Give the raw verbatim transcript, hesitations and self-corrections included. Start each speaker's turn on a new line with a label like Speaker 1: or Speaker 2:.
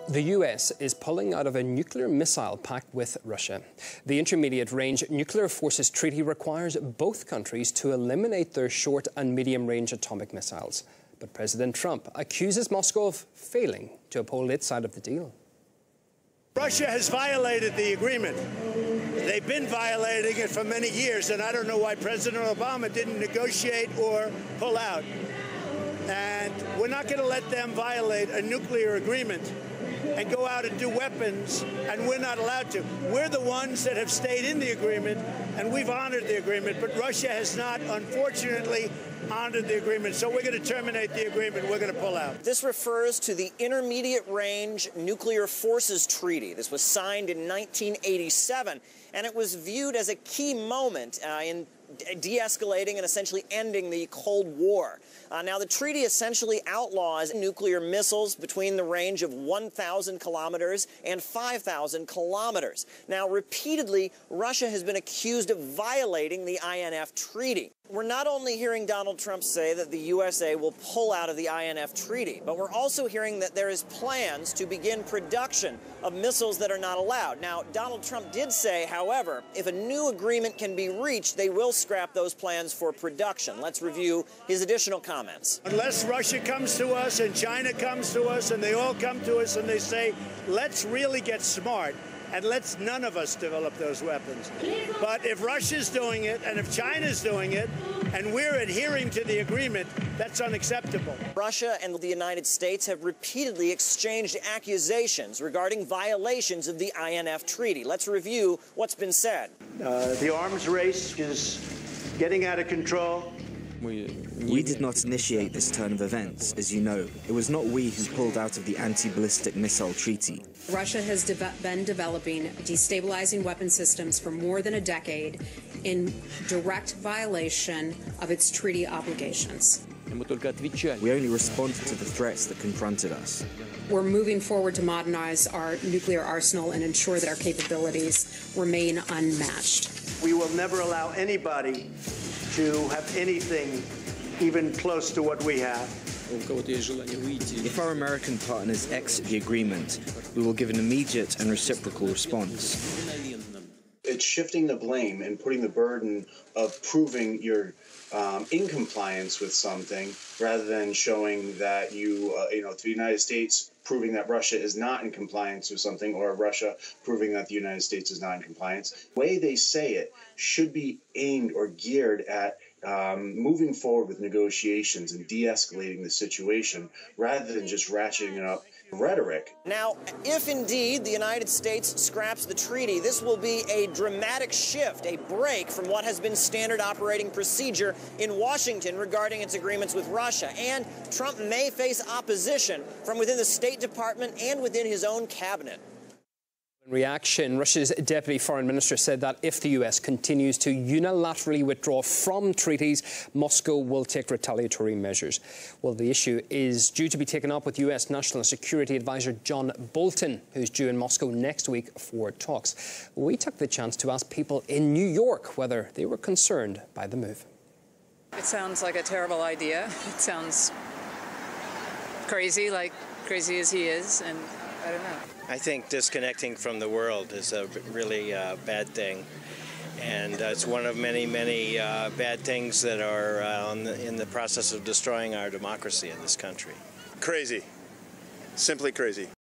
Speaker 1: The U S is pulling out of a nuclear missile pact with Russia. The Intermediate-Range Nuclear Forces Treaty requires both countries to eliminate their short and medium-range atomic missiles. But President Trump accuses Moscow of failing to uphold its side of the deal.
Speaker 2: Russia has violated the agreement. They've been violating it for many years, and I don't know why President Obama didn't negotiate or pull out. And we're not going to let them violate a nuclear agreement and go out and do weapons, and we're not allowed to. We're the ones that have stayed in the agreement, and we've honored the agreement, but Russia has not, unfortunately, honored the agreement. So we're going to terminate the agreement. We're going to pull out.
Speaker 3: This refers to the Intermediate Range Nuclear Forces Treaty. This was signed in nineteen eighty-seven, and it was viewed as a key moment uh, in de-escalating and essentially ending the Cold War. Uh, now, the treaty essentially outlaws nuclear missiles between the range of one thousand kilometers and five thousand kilometers. Now, repeatedly, Russia has been accused of violating the I N F treaty. We're not only hearing Donald Trump say that the U S A will pull out of the I N F treaty, but we're also hearing that there is plans to begin production of missiles that are not allowed. Now, Donald Trump did say, however, if a new agreement can be reached, they will scrap those plans for production. Let's review his additional comments.
Speaker 2: Unless Russia comes to us and China comes to us and they all come to us and they say, let's really get smart, and let's none of us develop those weapons. But if Russia's doing it, and if China's doing it, and we're adhering to the agreement, that's unacceptable.
Speaker 3: Russia and the United States have repeatedly exchanged accusations regarding violations of the I N F treaty. Let's review what's been said.
Speaker 2: Uh, the arms race is getting out of control.
Speaker 4: We did not initiate this turn of events, as you know. It was not we who pulled out of the anti-ballistic missile treaty.
Speaker 5: Russia has de been developing destabilizing weapon systems for more than a decade in direct violation of its treaty obligations.
Speaker 4: We only responded to the threats that confronted us.
Speaker 5: We're moving forward to modernize our nuclear arsenal and ensure that our capabilities remain unmatched.
Speaker 2: We will never allow anybody to have anything even close to what we have.
Speaker 4: If our American partners exit the agreement, we will give an immediate and reciprocal response.
Speaker 6: It's shifting the blame and putting the burden of proving you're um, in compliance with something rather than showing that you, uh, you know, to the United States proving that Russia is not in compliance with something, or Russia proving that the United States is not in compliance. The way they say it should be aimed or geared at um, moving forward with negotiations and de-escalating the situation rather than just ratcheting it up rhetoric.
Speaker 3: Now, if indeed the United States scraps the treaty, this will be a dramatic shift, a break from what has been standard operating procedure in Washington regarding its agreements with Russia. And Trump may face opposition from within the State Department and within his own cabinet.
Speaker 1: In reaction, Russia's Deputy Foreign Minister said that if the U S continues to unilaterally withdraw from treaties, Moscow will take retaliatory measures. Well, the issue is due to be taken up with U S National Security Advisor John Bolton, who's due in Moscow next week for talks. We took the chance to ask people in New York whether they were concerned by the move.
Speaker 7: It sounds like a terrible idea. It sounds crazy, like crazy as he is, and I don't know.
Speaker 8: I think disconnecting from the world is a really uh, bad thing, and uh, it's one of many, many uh, bad things that are uh, on the, in the process of destroying our democracy in this country.
Speaker 9: Crazy. Simply crazy.